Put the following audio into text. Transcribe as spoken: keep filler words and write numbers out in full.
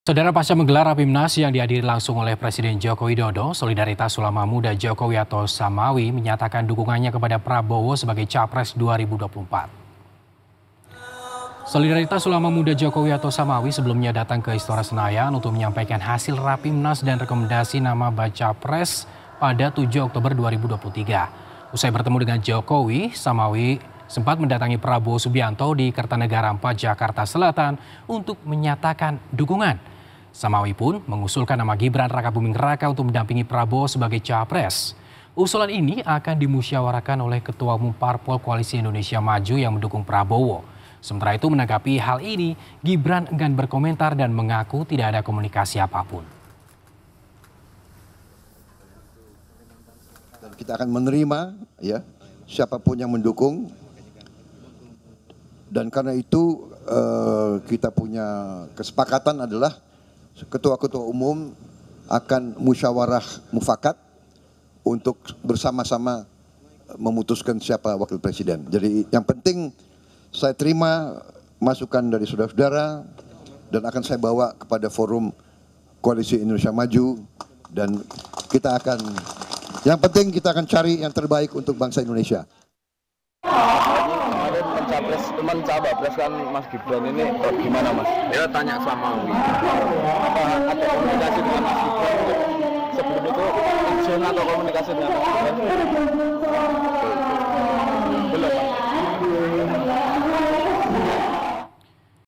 Saudara, pasca menggelar Rapimnas yang dihadiri langsung oleh Presiden Joko Widodo, Solidaritas Ulama Muda Jokowi atau Samawi menyatakan dukungannya kepada Prabowo sebagai Capres dua ribu dua puluh empat. Solidaritas Ulama Muda Jokowi atau Samawi sebelumnya datang ke Istora Senayan untuk menyampaikan hasil Rapimnas dan rekomendasi nama baca pres pada tujuh Oktober dua ribu dua puluh tiga. Usai bertemu dengan Jokowi, Samawi sempat mendatangi Prabowo Subianto di Kertanegara empat, Jakarta Selatan untuk menyatakan dukungan. Samawi pun mengusulkan nama Gibran Rakabuming Raka untuk mendampingi Prabowo sebagai Capres. Usulan ini akan dimusyawarahkan oleh Ketua Umum Parpol Koalisi Indonesia Maju yang mendukung Prabowo. Sementara itu, menanggapi hal ini, Gibran enggan berkomentar dan mengaku tidak ada komunikasi apapun. Dan kita akan menerima ya siapapun yang mendukung. Dan karena itu eh, kita punya kesepakatan adalah ketua-ketua umum akan musyawarah mufakat untuk bersama-sama memutuskan siapa wakil presiden. Jadi yang penting saya terima masukan dari saudara-saudara dan akan saya bawa kepada forum Koalisi Indonesia Maju, dan kita akan, yang penting kita akan cari yang terbaik untuk bangsa Indonesia. Mencapres, teman cawapres kan Mas Gibran ini gimana Mas? Ya tanya sama Wi. Apa ada komunikasi dengan Mas Gibran sebelum itu, izin atau komunikasi dengan Mas Gibran?